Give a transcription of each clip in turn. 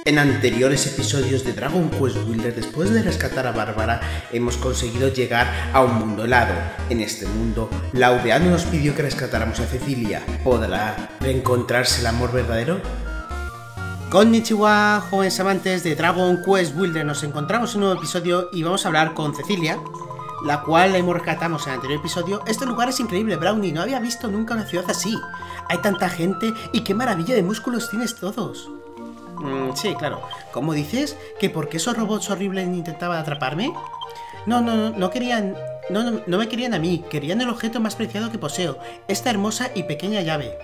En anteriores episodios de Dragon Quest Builder, después de rescatar a Bárbara, hemos conseguido llegar a un mundo helado. En este mundo, Laureano nos pidió que rescatáramos a Cecilia. ¿Podrá reencontrarse el amor verdadero? Konnichiwa, jóvenes amantes de Dragon Quest Builder. Nos encontramos en un nuevo episodio y vamos a hablar con Cecilia, la cual la hemos rescatado en el anterior episodio. Este lugar es increíble, Brownie. No había visto nunca una ciudad así. Hay tanta gente y qué maravilla de músculos tienes todos. Sí, claro. ¿Cómo dices? ¿Que porque esos robots horribles intentaban atraparme? No querían... No me querían a mí. Querían el objeto más preciado que poseo. Esta hermosa y pequeña llave.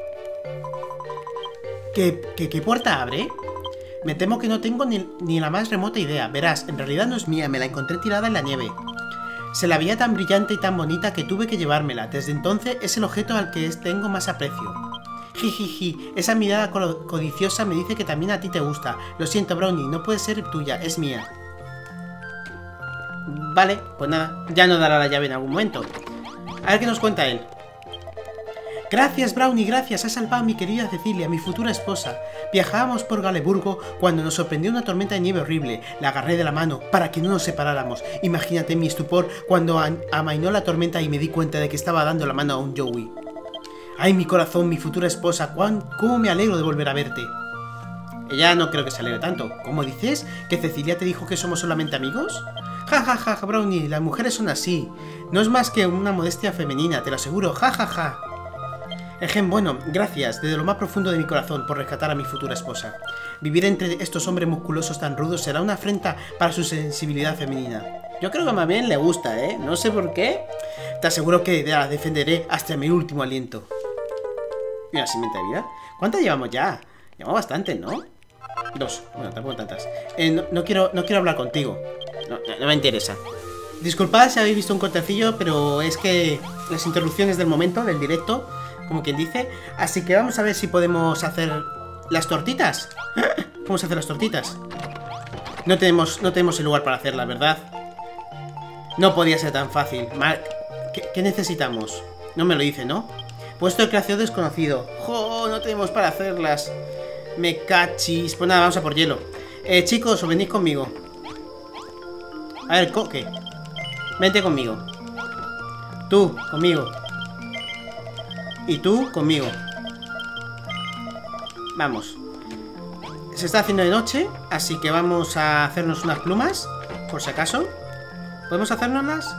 ¿Qué puerta abre? Me temo que no tengo ni la más remota idea. Verás, en realidad no es mía. Me la encontré tirada en la nieve. Se la veía tan brillante y tan bonita que tuve que llevármela. Desde entonces es el objeto al que tengo más aprecio. Jijiji, esa mirada codiciosa me dice que también a ti te gusta. Lo siento, Brownie, no puede ser tuya, es mía. Vale, pues nada, ya nos dará la llave en algún momento. A ver qué nos cuenta él. Gracias, Brownie, gracias, has salvado a mi querida Cecilia, mi futura esposa. Viajábamos por Galeburgo cuando nos sorprendió una tormenta de nieve horrible. La agarré de la mano para que no nos separáramos. Imagínate mi estupor cuando amainó la tormenta y me di cuenta de que estaba dando la mano a un Joey. ¡Ay, mi corazón, mi futura esposa! ¿Cómo me alegro de volver a verte? Ella no creo que se alegre tanto. ¿Cómo dices? ¿Que Cecilia te dijo que somos solamente amigos? Ja, ja, ja, Brownie, las mujeres son así. No es más que una modestia femenina, te lo aseguro. Ja, ja, ja. Bueno, gracias, desde lo más profundo de mi corazón, por rescatar a mi futura esposa. Vivir entre estos hombres musculosos tan rudos será una afrenta para su sensibilidad femenina. Yo creo que más bien le gusta, ¿eh? No sé por qué. Te aseguro que la defenderé hasta mi último aliento. ¿Y una simiente de vida? ¿Cuántas llevamos ya? Llevamos bastante, ¿no? 2. Bueno, tampoco tantas. No quiero hablar contigo. No me interesa. Disculpad si habéis visto un cortecillo, pero es que las interrupciones del momento, del directo, como quien dice. Así que vamos a ver si podemos hacer las tortitas. Vamos a hacer las tortitas. No tenemos el lugar para hacerlas, ¿verdad? No podía ser tan fácil. ¿Qué necesitamos? No me lo dice, ¿no? Puesto de creación desconocido. ¡Jo! No tenemos para hacerlas. Me cachis. Pues nada, vamos a por hielo. Chicos, os venís conmigo. A ver, Coque. Vente conmigo. Tú, conmigo. Y tú, conmigo. Vamos. Se está haciendo de noche, así que vamos a hacernos unas plumas, por si acaso. ¿Podemos hacérnoslas?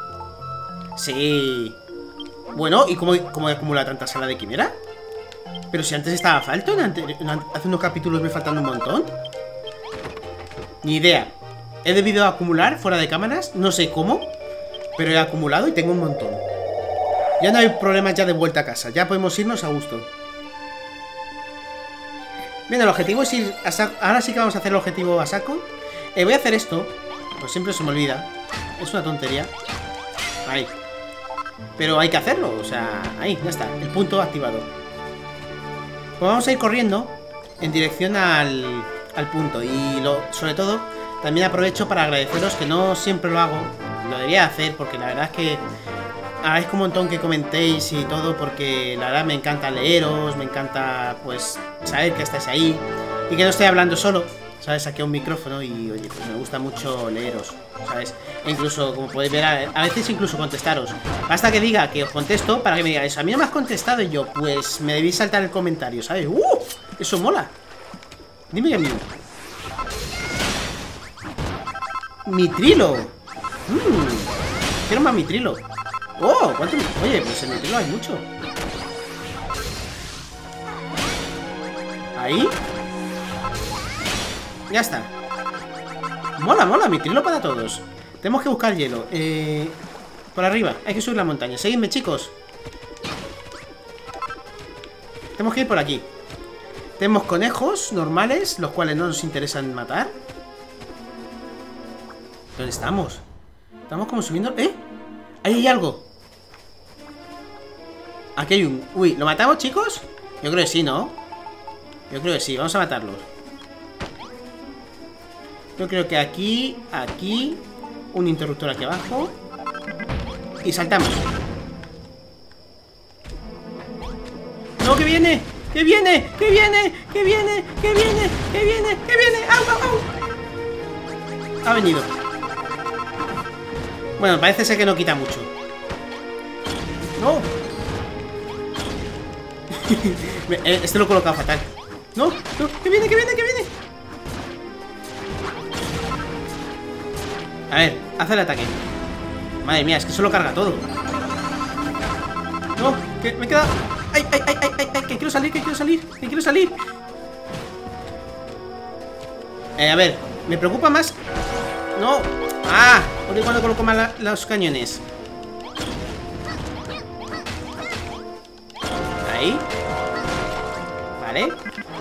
Sí. Bueno, ¿y cómo acumula tanta sala de quimera? Pero si antes estaba falto, hace unos capítulos me faltan un montón. Ni idea. He debido acumular fuera de cámaras, no sé cómo, pero he acumulado y tengo un montón. Ya no hay problemas ya de vuelta a casa, ya podemos irnos a gusto. Bien, el objetivo es ir a saco. Ahora sí que vamos a hacer el objetivo a saco. Voy a hacer esto, pues siempre se me olvida. Es una tontería. Ahí. Pero hay que hacerlo, o sea, ahí, ya está, el punto activado. Pues vamos a ir corriendo en dirección al punto. Y sobre todo, también aprovecho para agradeceros, que no siempre lo hago. Lo debería hacer, porque la verdad es que agradezco un montón que comentéis y todo, porque la verdad me encanta leeros, me encanta, pues, saber que estáis ahí y que no estoy hablando solo, ¿sabes? Aquí a un micrófono y, oye, pues me gusta mucho leeros, ¿sabes? E incluso, como podéis ver, a veces incluso contestaros. Basta que diga que os contesto para que me digáis, a mí no me has contestado, y yo, pues, me debéis saltar el comentario, ¿sabes? Eso mola. Dime ya mío. Mitrilo. Quiero más mitrilo. ¡Oh! ¿Cuánto? Oye, pues en mitrilo hay mucho. Ahí. Ya está. Mola, mitrilo para todos. Tenemos que buscar hielo. Por arriba, hay que subir la montaña. Seguidme, chicos. Tenemos que ir por aquí. Tenemos conejos normales, los cuales no nos interesan matar. ¿Dónde estamos? Estamos como subiendo... ¡Eh! Ahí hay algo. Aquí hay un... Uy, ¿lo matamos, chicos? Yo creo que sí, ¿no? Yo creo que sí, vamos a matarlos. Yo creo que aquí, un interruptor aquí abajo. Y saltamos. ¡No, que viene! ¡Que viene! ¡Que viene! ¡Que viene! ¡Que viene! ¡Que viene! ¡Que viene! ¡Au, au, au! Ha venido. Bueno, parece ser que no quita mucho. ¡No! Este lo he colocado fatal. ¡No! ¡No! ¡Que viene! ¡Que viene! ¡Que viene! A ver, haz el ataque. Madre mía, es que solo carga todo. No, que me queda... ¡Ay, ay, ay, ay, ay! ¡Que quiero salir, que quiero salir! ¡Que quiero salir! A ver, me preocupa más... ¡No! ¡Ah! Porque cuando coloco mal los cañones. Ahí. Vale.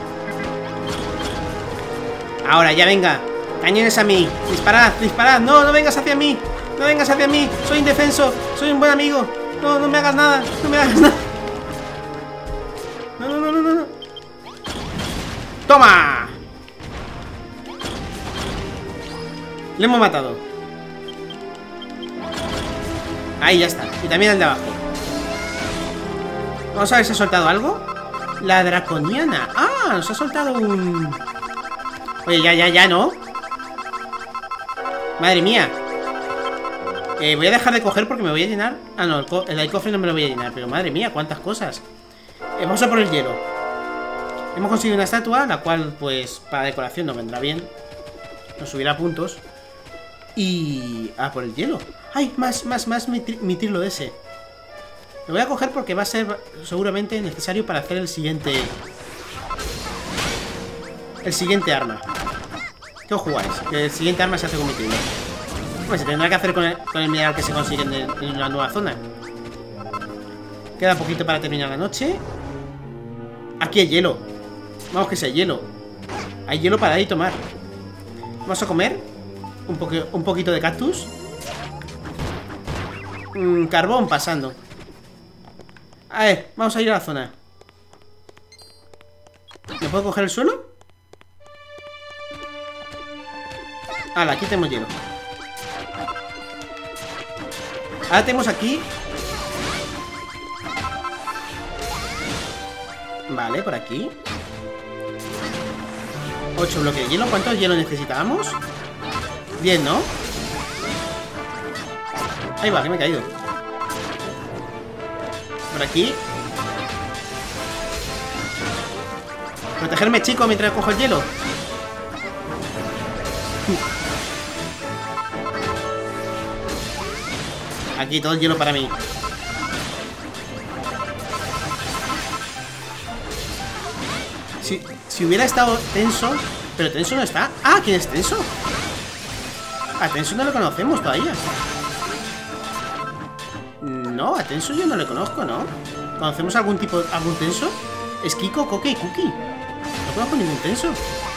Ahora, ya venga. Cañones a mí. Disparad, disparad. No, no vengas hacia mí. No vengas hacia mí. Soy indefenso. Soy un buen amigo. No, no me hagas nada. No me hagas nada. No, no, no, no, no. ¡Toma! Le hemos matado. Ahí ya está. Y también el de abajo. Vamos a ver si ha soltado algo. La draconiana. Ah, nos ha soltado un... Oye, ya, ¿no? Madre mía. Voy a dejar de coger porque me voy a llenar. Ah, no, el cofre no me lo voy a llenar. Pero madre mía, cuántas cosas. Vamos a por el hielo. Hemos conseguido una estatua, la cual, pues, para decoración nos vendrá bien. Nos subirá puntos. Y... ah, por el hielo. ¡Ay! Más mi trilo ese. Lo voy a coger porque va a ser seguramente necesario para hacer el siguiente... el siguiente arma. ¿Qué os jugáis? Que el siguiente arma se hace con mi trilo. Pues se tendrá que hacer con el mineral que se consigue en la nueva zona. Queda poquito para terminar la noche. Aquí hay hielo. Vamos que sea hielo. Hay hielo para ahí tomar. Vamos a comer un poquito de cactus. Carbón pasando. A ver, vamos a ir a la zona. ¿Me puedo coger el suelo? Hala, aquí tenemos hielo. Ahora tenemos aquí... Vale, por aquí 8 bloques de hielo. ¿Cuántos hielo necesitábamos? 10, ¿no? Ahí va, que me he caído. Por aquí. Protegerme, chico, mientras cojo el hielo. Aquí todo el hielo para mí. Si hubiera estado Tenso. Pero Tenso no está. Ah, ¿quién es Tenso? A Tenso no lo conocemos todavía. No, a Tenso yo no le conozco, ¿no? ¿Conocemos algún Tenso? Es Kiko, Koke y Cookie. No conozco ningún Tenso.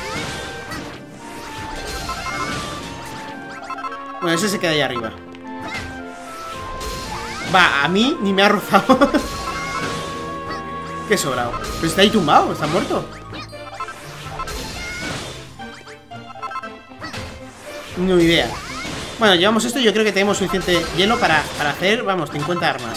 Bueno, ese se queda ahí arriba. Va, a mí ni me ha rozado. Qué sobrado. Pero está ahí tumbado, está muerto. No idea. Bueno, llevamos esto y yo creo que tenemos suficiente hielo para hacer, vamos, 50 armas.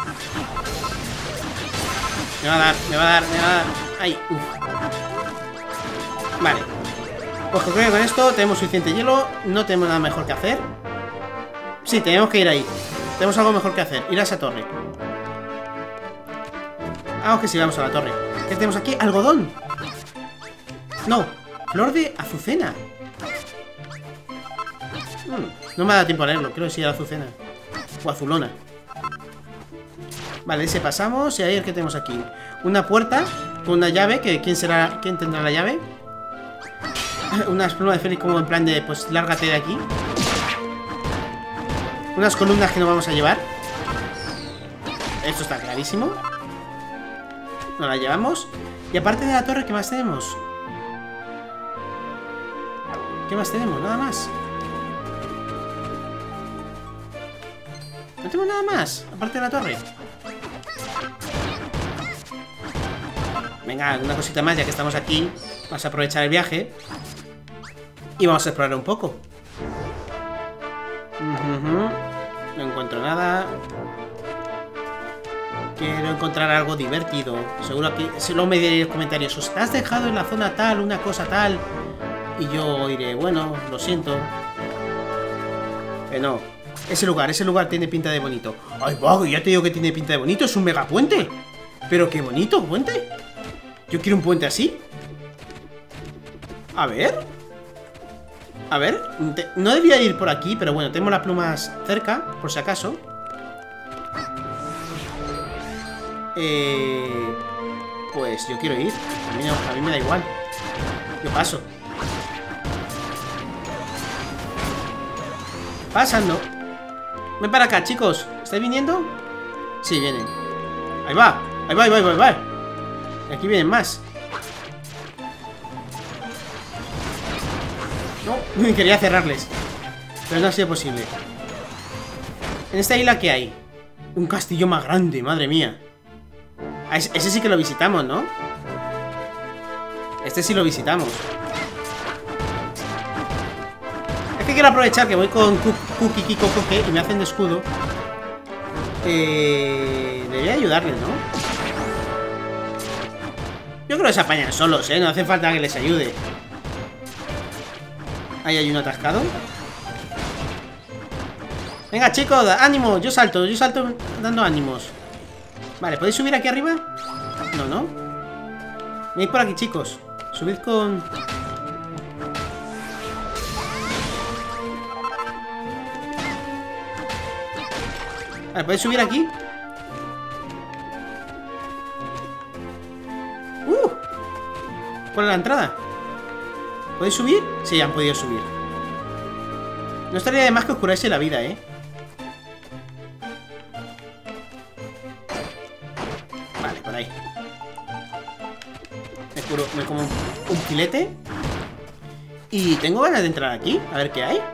Me va a dar, me va a dar, me va a dar. Ay, uff. Vale. Pues creo que con esto tenemos suficiente hielo. No tenemos nada mejor que hacer. Sí, tenemos que ir ahí. Tenemos algo mejor que hacer, ir a esa torre. Vamos que sí, vamos a la torre. ¿Qué tenemos aquí? ¡Algodón! No, flor de azucena. No me ha dado tiempo a leerlo, creo que sí era azucena. O azulona. Vale, ese pasamos. Y ahí, ¿qué tenemos aquí? Una puerta con una llave, que ¿quién tendrá la llave? Unas plumas de Félix como en plan de, pues, lárgate de aquí. Unas columnas que nos vamos a llevar. Esto está clarísimo. Nos la llevamos. Y aparte de la torre, ¿qué más tenemos? ¿Qué más tenemos? Nada más. No tengo nada más, aparte de la torre. Venga, una cosita más, ya que estamos aquí. Vamos a aprovechar el viaje y vamos a explorar un poco. No encuentro nada. Quiero encontrar algo divertido. Seguro que si luego me diré en los comentarios, os has dejado en la zona tal, una cosa tal. Y yo diré, bueno, lo siento. No, ese lugar tiene pinta de bonito. Ay, vago, ya te digo que tiene pinta de bonito. Es un megapuente. Pero qué bonito puente. Yo quiero un puente así. A ver. A ver, no debía ir por aquí, pero bueno, tenemos las plumas cerca, por si acaso. Pues yo quiero ir. A mí me da igual. Yo paso. Pasando. Ven para acá, chicos. ¿Estáis viniendo? Sí, vienen. Ahí va. Ahí va, ahí va, ahí va, ahí va. Y aquí vienen más. No, quería cerrarles, pero no ha sido posible. En esta isla, ¿qué hay? Un castillo más grande, madre mía. Ese sí que lo visitamos, ¿no? Este sí lo visitamos. Es que quiero aprovechar que voy con Cookie Kiko Coque y me hacen de escudo. Debería ayudarles, ¿no? Yo creo que se apañan solos, ¿eh? No hace falta que les ayude. Ahí hay un atascado. Venga, chicos, ánimo. Yo salto dando ánimos. Vale, ¿podéis subir aquí arriba? No, no. Venid por aquí, chicos. Subid con... Vale, ¿podéis subir aquí? ¿Cuál es la entrada? ¿Podéis subir? Sí, han podido subir. No estaría de más que oscurece la vida, ¿eh? Vale, por ahí. Me como un filete. Y tengo ganas de entrar aquí. A ver qué hay.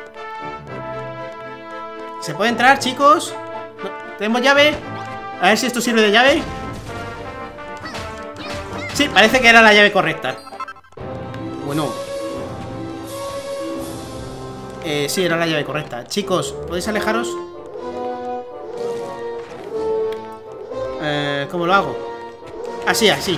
¿Se puede entrar, chicos? No, ¿tenemos llave? A ver si esto sirve de llave. Sí, parece que era la llave correcta. Bueno. Sí, era la llave correcta. Chicos, ¿podéis alejaros? ¿Cómo lo hago? Así, así.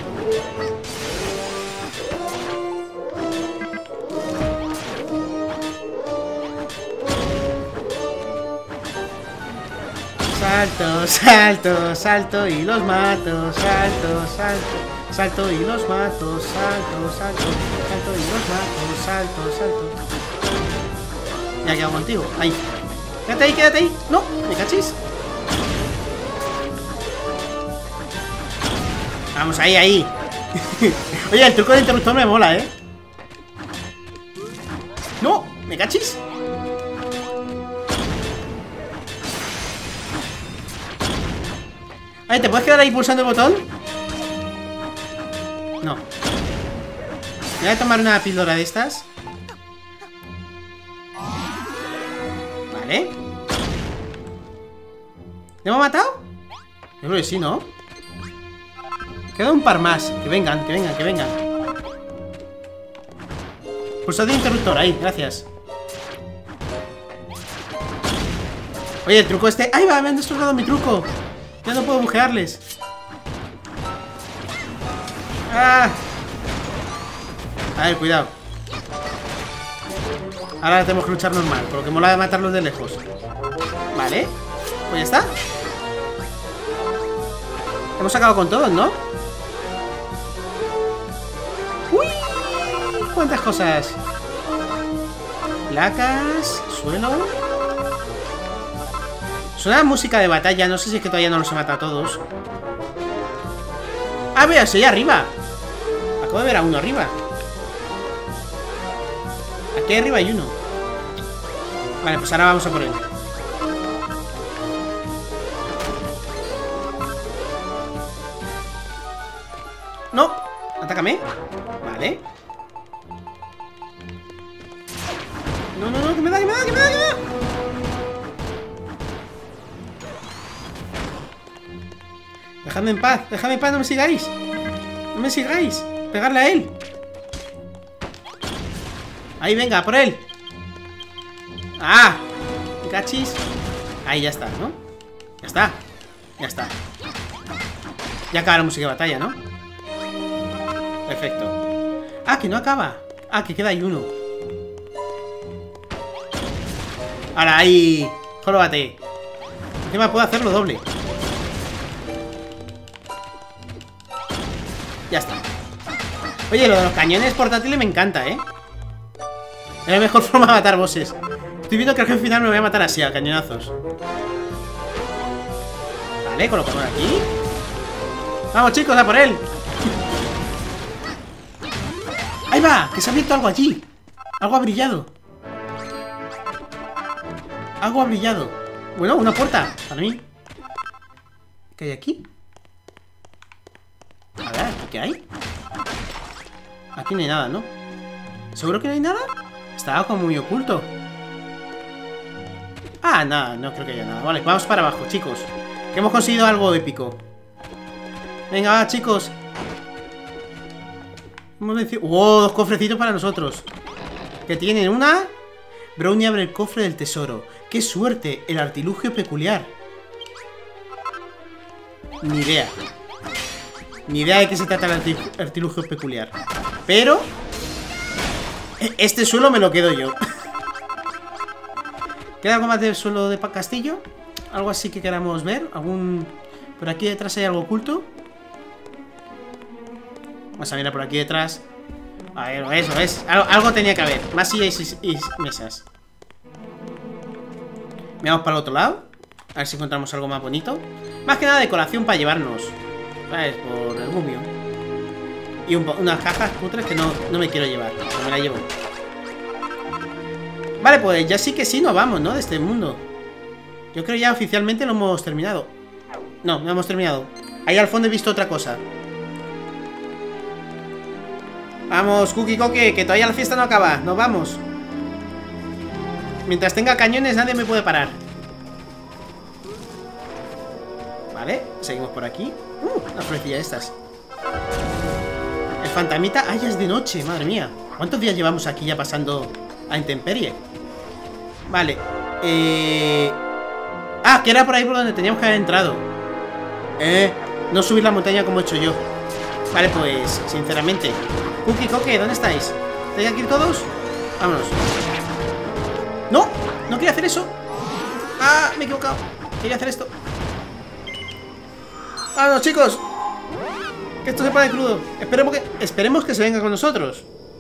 Salto, salto, salto y los mato. Salto, salto, salto y los mato. Salto, salto, salto y los mato. Salto, salto. Ya he quedado contigo. Ahí. Quédate ahí, quédate ahí. No, me cachis. Vamos, ahí, ahí. Oye, el truco del interruptor me mola, ¿eh? No, me cachis. Ay, ¿te puedes quedar ahí pulsando el botón? No. Voy a tomar una píldora de estas. Vale. ¿Le hemos matado? Yo creo que sí, ¿no? Queda un par más. Que vengan, que vengan, que vengan. Pulsad el interruptor, ahí, gracias. Oye, el truco este... ¡Ay, va! Me han destrozado mi truco. Ya no puedo bujearles. ¡Ah! A ver, cuidado. Ahora tenemos que luchar normal, por lo que mola de matarlos de lejos. Vale, pues ya está. Hemos acabado con todos, ¿no? ¡Uy! ¡Cuántas cosas! Placas, suelo. Suena música de batalla, no sé si es que todavía no los he matado a todos. ¡Ah, mira, soy arriba! Acabo de ver a uno arriba. Aquí arriba hay uno. Vale, pues ahora vamos a por él. No, atácame. Vale. No, no, no, que me da, que me da, que me da, que me da. Dejadme en paz, no me sigáis. No me sigáis. Pegarle a él. Ahí, venga, por él. ¡Ah! ¿Me cachis? Ahí ya está, ¿no? Ya está. Ya está. Ya acaba la música de batalla, ¿no? Perfecto. Ah, que no acaba. Ah, que queda ahí uno. Ahora, ahí. Jórbate. Encima puedo hacerlo doble. Ya está. Oye, lo de los cañones portátiles me encanta, ¿eh? Es la mejor forma de matar bosses. Estoy viendo que al jefe final me voy a matar así, a cañonazos. Vale, colocamos aquí. Vamos, chicos, a por él. Ahí va, que se ha abierto algo allí. Algo ha brillado. Algo ha brillado. Bueno, una puerta, para mí. ¿Qué hay aquí? A ver, ¿qué hay? Aquí no hay nada, ¿no? ¿Seguro que no hay nada? Estaba como muy oculto. Ah, nada, no creo que haya nada. Vale, vamos para abajo, chicos. Que hemos conseguido algo épico. Venga, va, chicos. Hemos vencido... ¡Oh! 2 cofrecitos para nosotros. Que tienen una... Brownie abre el cofre del tesoro. ¡Qué suerte! El artilugio peculiar. Ni idea. Ni idea de qué se trata el artilugio peculiar. Pero... este suelo me lo quedo yo. ¿Queda algo más del suelo de castillo? ¿Algo así que queramos ver? ¿Algún... por aquí detrás hay algo oculto? Vamos a mirar por aquí detrás. A ver, eso es. Algo tenía que haber. Más sillas y mesas. Miramos para el otro lado. A ver si encontramos algo más bonito. Más que nada decoración para llevarnos. ¿Sabes? Por el mumio. Y unas cajas cutres que no me quiero llevar. No me la llevo. Vale, pues ya sí que sí nos vamos, ¿no? De este mundo. Yo creo ya oficialmente lo hemos terminado. No, no hemos terminado. Ahí al fondo he visto otra cosa. Vamos, Cookie Coque, que todavía la fiesta no acaba. Nos vamos. Mientras tenga cañones nadie me puede parar. Vale, seguimos por aquí. Una florecilla de estas. El fantamita. ¡Ay, ya es de noche! Madre mía. ¿Cuántos días llevamos aquí ya pasando a intemperie? Vale. Ah, que era por ahí por donde teníamos que haber entrado. No subir la montaña como he hecho yo. Vale, pues, sinceramente. Cookie Coque, ¿dónde estáis? ¿Estáis aquí todos? Vámonos. ¡No! No quería hacer eso. ¡Ah! Me he equivocado. Quería hacer esto. ¡Vámonos, chicos! Que esto se pone crudo. Esperemos que se venga con nosotros.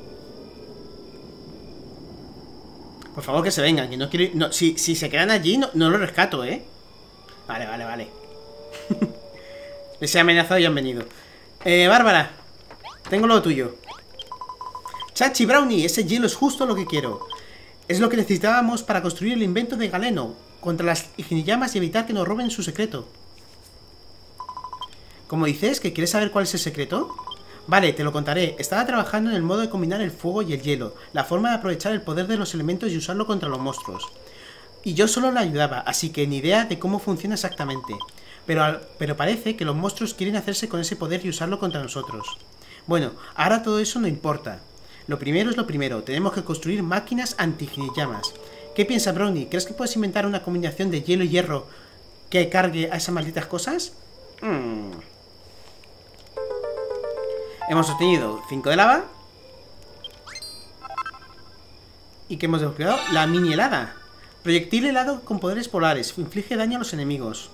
Por favor, que se vengan. Que no quiero... No, si se quedan allí, no lo rescato, ¿eh? Vale, vale, vale. Les he amenazado y han venido. Bárbara, tengo lo tuyo. Chachi, Brownie, ese hielo es justo lo que quiero. Es lo que necesitábamos para construir el invento de Galeno contra las Ignillamas y evitar que nos roben su secreto. ¿Cómo dices? ¿Que quieres saber cuál es el secreto? Vale, te lo contaré. Estaba trabajando en el modo de combinar el fuego y el hielo, la forma de aprovechar el poder de los elementos y usarlo contra los monstruos. Y yo solo la ayudaba, así que ni idea de cómo funciona exactamente. Pero parece que los monstruos quieren hacerse con ese poder y usarlo contra nosotros. Bueno, ahora todo eso no importa. Lo primero es lo primero, tenemos que construir máquinas anti-llamas. ¿Qué piensa Brownie? ¿Crees que puedes inventar una combinación de hielo y hierro que cargue a esas malditas cosas? Hemos obtenido 5 de lava. ¿Y qué hemos desbloqueado? La mini helada. Proyectil helado con poderes polares. Inflige daño a los enemigos.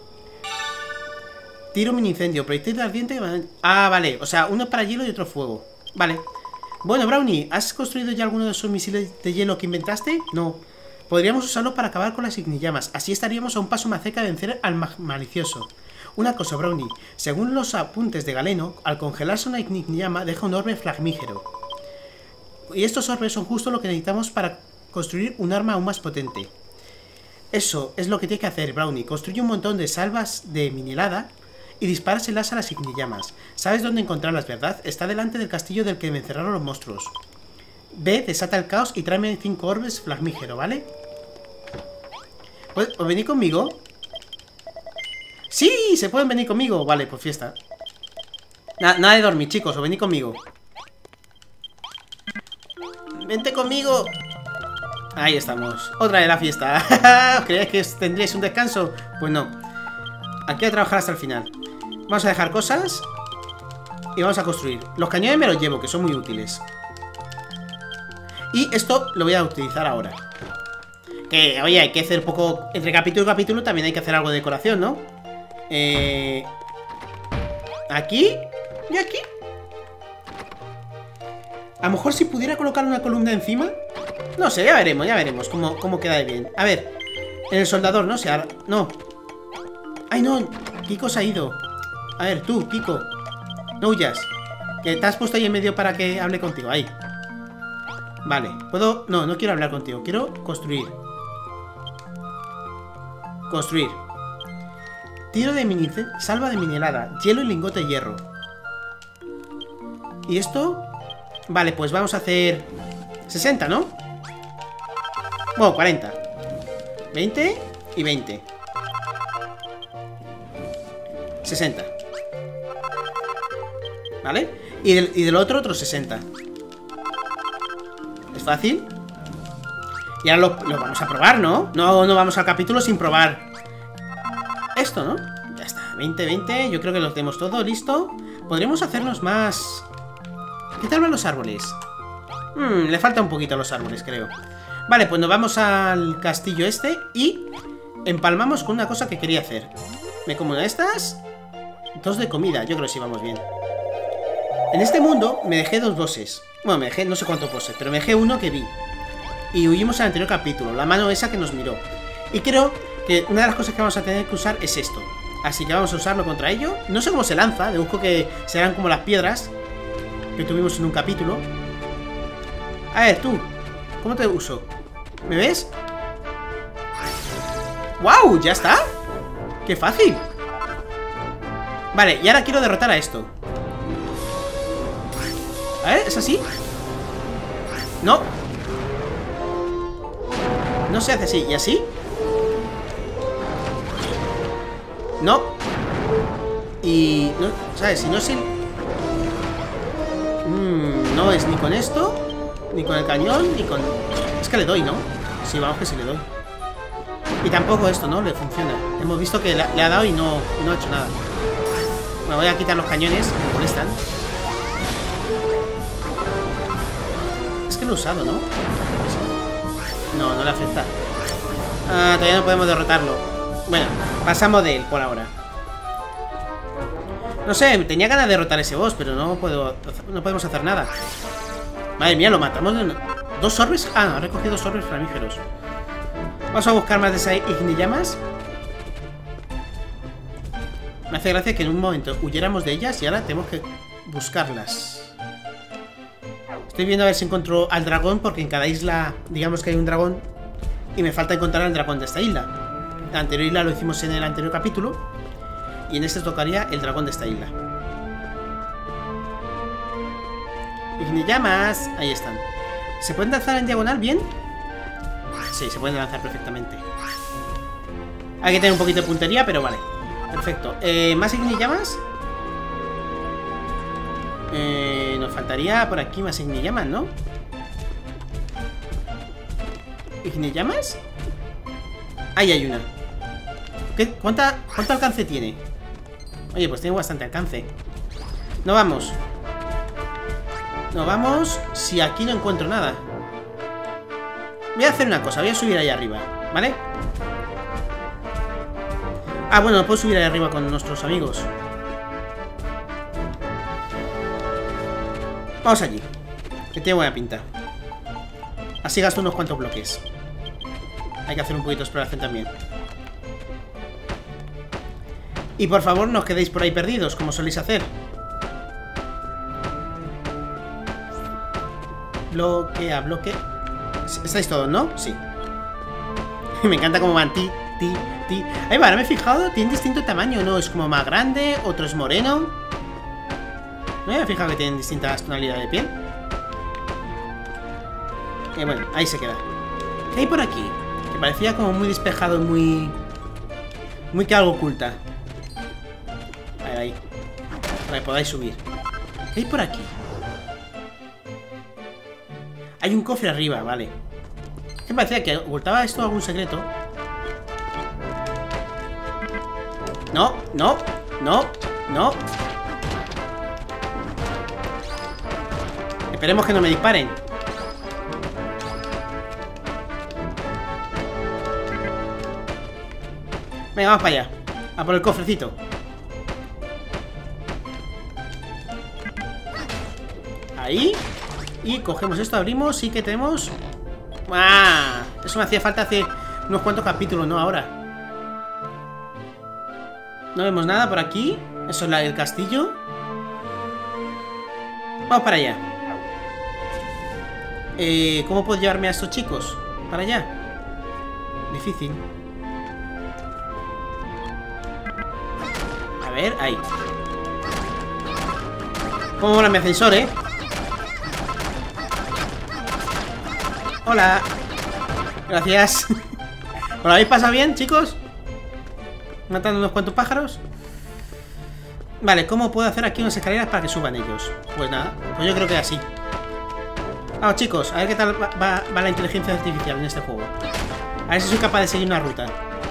Tiro mini incendio. Proyectil ardiente. Ah, vale. O sea, uno para hielo y otro fuego. Vale. Bueno, Brownie, ¿has construido ya alguno de esos misiles de hielo que inventaste? No. Podríamos usarlo para acabar con las ignillamas. Así estaríamos a un paso más cerca de vencer al malicioso. Una cosa, Brownie. Según los apuntes de Galeno, al congelarse una ignillama deja un orbe flamígero. Y estos orbes son justo lo que necesitamos para construir un arma aún más potente. Eso es lo que tiene que hacer, Brownie. Construye un montón de salvas de mini helada y dispárselas a las ignillamas. Sabes dónde encontrarlas, ¿verdad? Está delante del castillo del que me encerraron los monstruos. Ve, desata el caos y tráeme 5 orbes flamígero, ¿vale? ¿Os venís conmigo? ¡Sí! ¡Se pueden venir conmigo! Vale, pues fiesta. Nada de dormir, chicos, os venís conmigo. ¡Vente conmigo! Ahí estamos. Otra de la fiesta. ¿Creéis que tendríais un descanso? Pues no. Aquí a trabajar hasta el final. Vamos a dejar cosas y vamos a construir. Los cañones me los llevo, que son muy útiles. Y esto lo voy a utilizar ahora. Que, oye, hay que hacer poco... Entre capítulo y capítulo también hay que hacer algo de decoración, ¿no? Aquí y aquí. A lo mejor si pudiera colocar una columna encima. No sé, ya veremos cómo queda de bien. A ver, en el soldador, ¿no? No. Ay, no, Kiko se ha ido. A ver, tú, Kiko, no huyas. Que te has puesto ahí en medio para que hable contigo, ahí. Vale, puedo... No, no quiero hablar contigo, quiero construir. Construir. Tiro de mini... Salva de minelada, hielo y lingote de hierro. ¿Y esto? Vale, pues vamos a hacer 60, ¿no? Bueno, 40. 20 y 20. 60. ¿Vale? Y del otro 60. ¿Es fácil? Y ahora lo vamos a probar, ¿no? No vamos al capítulo sin probar esto, ¿no? Ya está, 20, 20. Yo creo que lo tenemos todo listo. Podremos hacernos más... ¿Qué tal van los árboles? Le falta un poquito a los árboles, creo. Vale, pues nos vamos al castillo este y empalmamos con una cosa que quería hacer. Me como una de estas. 2 de comida, yo creo que sí vamos bien. En este mundo me dejé 2 bosses. Bueno, me dejé no sé cuántos bosses, pero me dejé uno que vi. Y huimos al anterior capítulo, la mano esa que nos miró. Y creo que una de las cosas que vamos a tener que usar es esto. Así que vamos a usarlo contra ello. No sé cómo se lanza, deduzco que serán como las piedras que tuvimos en un capítulo. A ver, tú, ¿cómo te uso? ¿Me ves? ¡Wow! ¿Ya está? ¡Qué fácil! Vale, y ahora quiero derrotar a esto. A ver, ¿es así? No. No se hace así. ¿Y así? No. Y... no, ¿sabes? Si no es el... no es ni con esto, ni con el cañón, ni con... Es que le doy, ¿no? Sí, vamos que sí le doy. Y tampoco esto, ¿no? Le funciona. Hemos visto que le ha dado y no ha hecho nada. Me voy a quitar los cañones, me molestan. Es que lo he usado, ¿no? No le afecta. Ah, todavía no podemos derrotarlo. Bueno, pasamos de él por ahora. No sé, tenía ganas de derrotar a ese boss, pero no podemos hacer nada. Madre mía, lo matamos. ¿2 orbes? Ah, ha recogido 2 orbes flamígeros. Vamos a buscar más de esas ignillamas. Me hace gracia que en un momento huyéramos de ellas y ahora tenemos que buscarlas. Estoy viendo a ver si encuentro al dragón, porque en cada isla, digamos que hay un dragón, y me falta encontrar al dragón de esta isla. La anterior isla lo hicimos en el anterior capítulo, y en este tocaría el dragón de esta isla. Ignillamas, ahí están. ¿Se pueden lanzar en diagonal bien? Sí, se pueden lanzar perfectamente. Hay que tener un poquito de puntería, pero vale. Perfecto. ¿Más ignillamas? Nos faltaría por aquí más ignillamas, ¿no? ¿Ignillamas? Ahí hay una. ¿Cuánto alcance tiene? Oye, pues tiene bastante alcance. No vamos. No vamos si aquí no encuentro nada. Voy a hacer una cosa, voy a subir ahí arriba, ¿vale? Ah, bueno, no puedo subir ahí arriba con nuestros amigos. Vamos allí, que tiene buena pinta. Así gasto unos cuantos bloques. Hay que hacer un poquito de exploración también. Y por favor, no os quedéis por ahí perdidos, como soléis hacer. Bloque a bloque. ¿Estáis todos, no? Sí. Me encanta cómo van ti. Ahí va, ahora me he fijado, tienen distinto tamaño, ¿no? Es como más grande, otro es moreno. ¿No me había fijado que tienen distintas tonalidades de piel? Bueno, ahí se queda. ¿Qué hay por aquí? Que parecía como muy despejado, muy que algo oculta. Ahí. Para que podáis subir. ¿Qué hay por aquí? Hay un cofre arriba, vale. ¿Qué parecía? ¿Que ocultaba esto algún secreto? No. No. Esperemos que no me disparen. Venga, vamos para allá. A por el cofrecito. Ahí. Y cogemos esto, abrimos y que tenemos... ¡Ah! Eso me hacía falta hace unos cuantos capítulos, no ahora. No vemos nada por aquí. Eso es el castillo. Vamos para allá. ¿Cómo puedo llevarme a estos chicos? Para allá. Difícil. A ver, ahí. ¿Cómo mola mi ascensor, eh? Hola. Gracias. ¿Os lo habéis pasado bien, chicos? Matando unos cuantos pájaros. Vale, ¿cómo puedo hacer aquí unas escaleras para que suban ellos? Pues nada, pues yo creo que así. Vamos, chicos, a ver qué tal va la inteligencia artificial en este juego. A ver si soy capaz de seguir una ruta.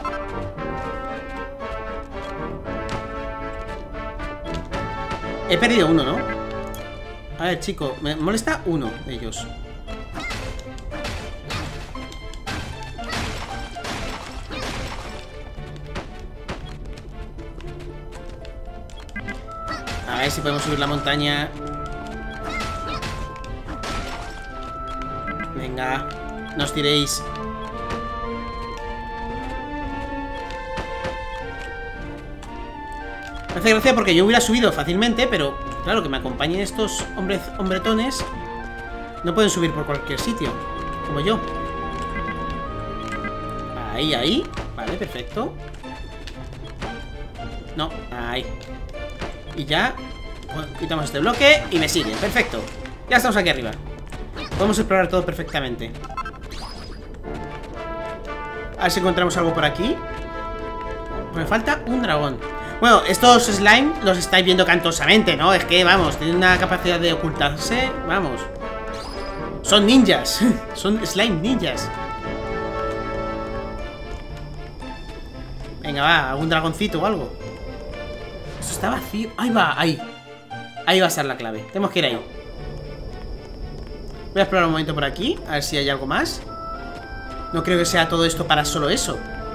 He perdido uno, ¿no? A ver, chicos, me molesta uno de ellos. A ver si podemos subir la montaña. Venga, no os tiréis. Me hace gracia porque yo hubiera subido fácilmente, pero claro, que me acompañen estos hombretones. No pueden subir por cualquier sitio, como yo. Ahí, ahí. Vale, perfecto. No, ahí. Y ya quitamos este bloque y me sigue, perfecto. Ya estamos aquí arriba. Podemos explorar todo perfectamente. A ver si encontramos algo por aquí. Me falta un dragón. Bueno, estos slime los estáis viendo cantosamente, ¿no? Es que, vamos, tienen una capacidad de ocultarse. Vamos. Son ninjas. Son slime ninjas. Venga, va, algún dragoncito o algo. Esto está vacío. Ahí va, ahí. Ahí va a ser la clave. Tenemos que ir ahí. Voy a explorar un momento por aquí. A ver si hay algo más. No creo que sea todo esto para solo eso.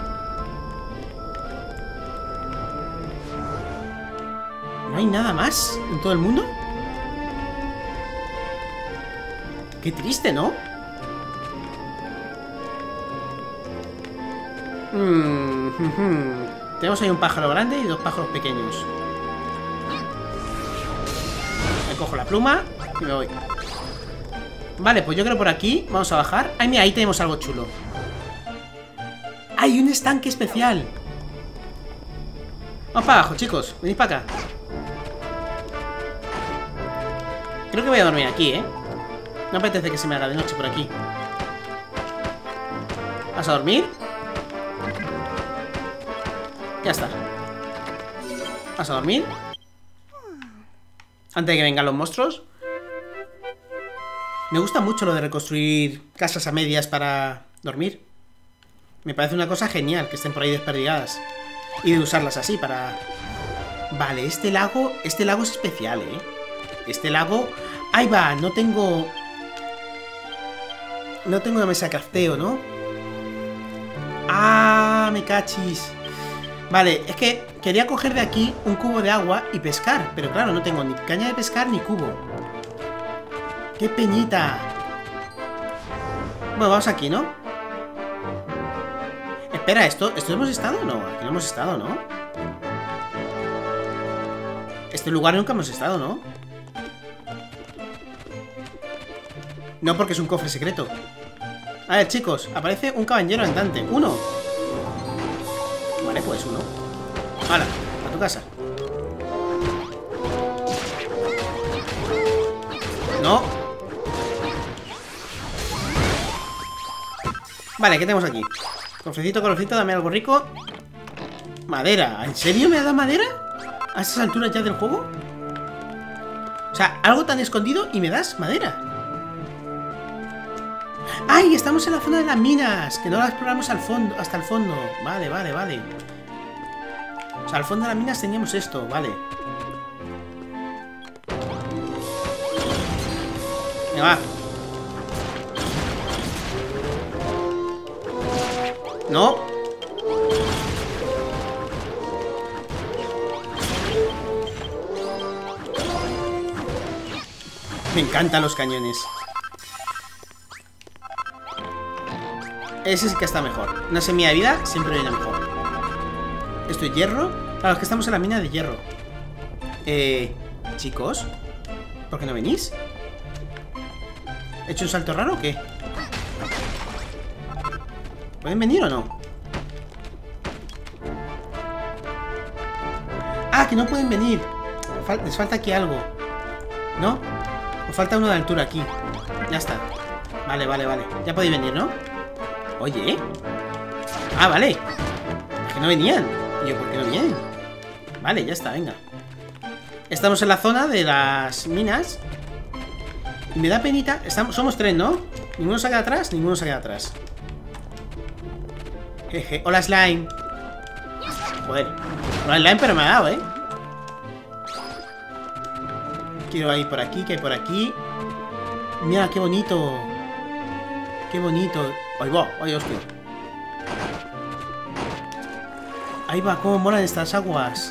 ¿No hay nada más en todo el mundo? Qué triste, ¿no? Tenemos ahí un pájaro grande y dos pájaros pequeños. Me cojo la pluma y me voy. Vale, pues yo creo por aquí vamos a bajar. Ay, mira, ahí tenemos algo chulo. ¡Hay un estanque especial! Vamos para abajo, chicos. Venid para acá. Creo que voy a dormir aquí, ¿eh? No apetece que se me haga de noche por aquí. ¿Vas a dormir? Ya está. ¿Vas a dormir? Antes de que vengan los monstruos. Me gusta mucho lo de reconstruir casas a medias para dormir. Me parece una cosa genial que estén por ahí desperdigadas. Y de usarlas así para... Vale, este lago es especial, ¿eh? Este lago... Ahí va, no tengo una mesa de crafteo, ¿no? ¡Ah! Me cachis. Vale, es que quería coger de aquí un cubo de agua y pescar. Pero claro, no tengo ni caña de pescar ni cubo. ¡Qué peñita! Bueno, vamos aquí, ¿no? Espera, ¿esto hemos estado? No, aquí no hemos estado, ¿no? Este lugar nunca hemos estado, ¿no? No, porque es un cofre secreto. A ver, chicos, aparece un caballero andante. ¡Uno! Vale, pues uno. ¡Hala! A tu casa. No. Vale, ¿qué tenemos aquí? Cofrecito, dame algo rico. Madera. ¿En serio me da madera? ¿A esas alturas ya del juego? O sea, algo tan escondido y me das madera. ¡Ay! Estamos en la zona de las minas. Que no la exploramos al fondo, hasta el fondo. Vale, vale, vale. O sea, al fondo de las minas teníamos esto, vale. Venga, va. No. Me encantan los cañones. Ese sí que está mejor. Una semilla de vida siempre viene mejor. Esto es hierro. Para los que estamos en la mina de hierro. Chicos, ¿por qué no venís? ¿He hecho un salto raro o qué? ¿Pueden venir o no? Ah, que no pueden venir. Les falta aquí algo. ¿No? Os falta uno de altura aquí. Ya está. Vale, vale, vale. Ya podéis venir, ¿no? Oye. Ah, vale. Es que no venían. Y yo, ¿por qué no vienen? Vale, ya está, venga. Estamos en la zona de las minas. Y me da penita. Somos tres, ¿no? Ninguno se queda atrás, ninguno se queda atrás. Jeje. Hola, Slime. Joder. Hola, Slime, pero me ha dado, ¿eh? Quiero ir por aquí, que hay por aquí. Mira, qué bonito. Qué bonito. Ahí va, ay, hostia. Ahí va, cómo molan estas aguas.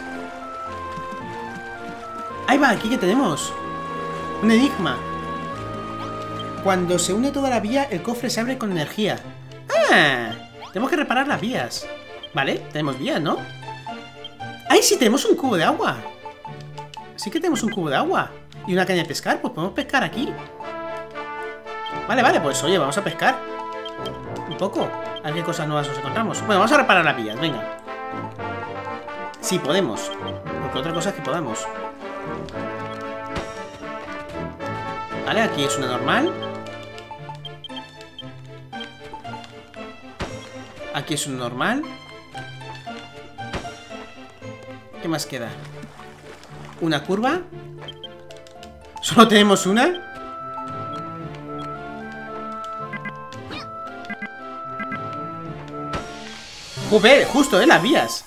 Ahí va, aquí que tenemos un enigma. Cuando se une toda la vía, el cofre se abre con energía. ¡Ah! Tenemos que reparar las vías. Vale, tenemos vías, ¿no? ¡Ay, sí! Tenemos un cubo de agua. Sí que tenemos un cubo de agua. Y una caña de pescar, pues podemos pescar aquí. Vale, vale, pues oye, vamos a pescar un poco. A ver qué cosas nuevas nos encontramos. Bueno, vamos a reparar las vías, venga. Sí, podemos. Porque otra cosa es que podamos. Vale, aquí es una normal. Aquí es un normal. ¿Qué más queda? Una curva. ¿Solo tenemos una? Joder, justo, las vías.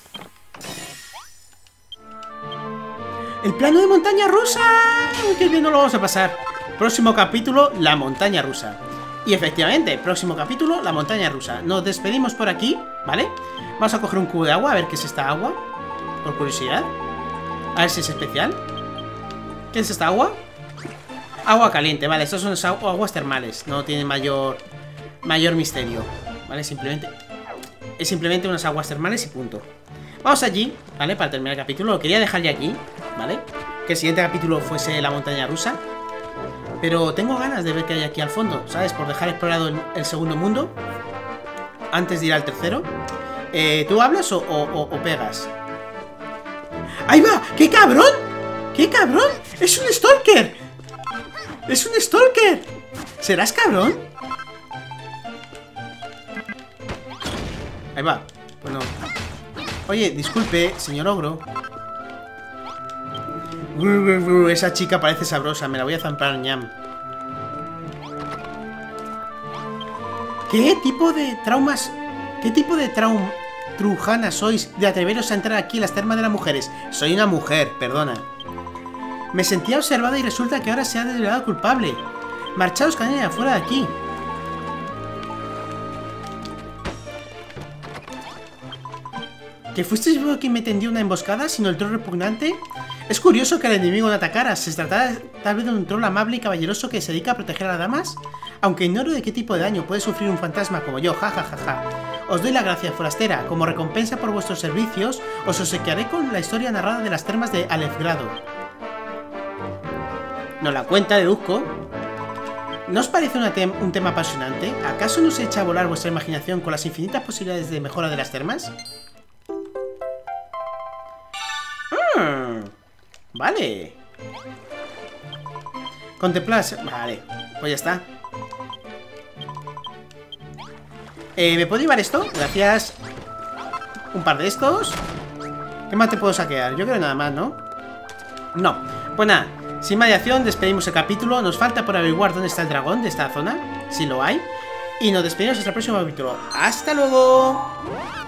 El plano de montaña rusa. Uy, qué bien nos lo vamos a pasar. Próximo capítulo, la montaña rusa. Y efectivamente, próximo capítulo, la montaña rusa. Nos despedimos por aquí, ¿vale? Vamos a coger un cubo de agua, a ver qué es esta agua. Por curiosidad. A ver si es especial. ¿Qué es esta agua? Agua caliente, vale, estas son aguas termales. No tienen mayor misterio. ¿Vale? Es simplemente unas aguas termales y punto. Vamos allí, ¿vale? Para terminar el capítulo. Lo quería dejar ya aquí, ¿vale? Que el siguiente capítulo fuese la montaña rusa. Pero tengo ganas de ver qué hay aquí al fondo, ¿sabes? Por dejar explorado el segundo mundo antes de ir al tercero. ¿Tú hablas o pegas? ¡Ahí va! ¡Qué cabrón! ¡Qué cabrón! ¡Es un stalker! ¡Es un stalker! ¿Serás cabrón? Ahí va. Bueno. Oye, disculpe, señor ogro. Esa chica parece sabrosa. Me la voy a zampar, ñam. ¿Qué tipo de traumas? ¿Qué tipo de trujana sois de atreveros a entrar aquí en las termas de las mujeres? Soy una mujer, perdona. Me sentía observada y resulta que ahora se ha declarado culpable. Marchaos, canalla, fuera de aquí. ¿Que fuisteis vos quien me tendió una emboscada, sino el troll repugnante? Es curioso que el enemigo no atacara. ¿Se trataba tal vez de un troll amable y caballeroso que se dedica a proteger a las damas? Aunque ignoro de qué tipo de daño puede sufrir un fantasma como yo, jajajaja. Os doy la gracia, forastera. Como recompensa por vuestros servicios, os obsequiaré con la historia narrada de las termas de Alefgrado. Nos la cuenta, deduzco. ¿No os parece un tema apasionante? ¿Acaso no se echa a volar vuestra imaginación con las infinitas posibilidades de mejora de las termas? Vale. Contemplar. Vale, pues ya está. ¿Me puedo llevar esto? Gracias. Un par de estos. ¿Qué más te puedo saquear? Yo creo que nada más, ¿no? No. Pues nada, sin más dilación, despedimos el capítulo. Nos falta por averiguar dónde está el dragón de esta zona, si lo hay. Y nos despedimos hasta el próximo capítulo. ¡Hasta luego!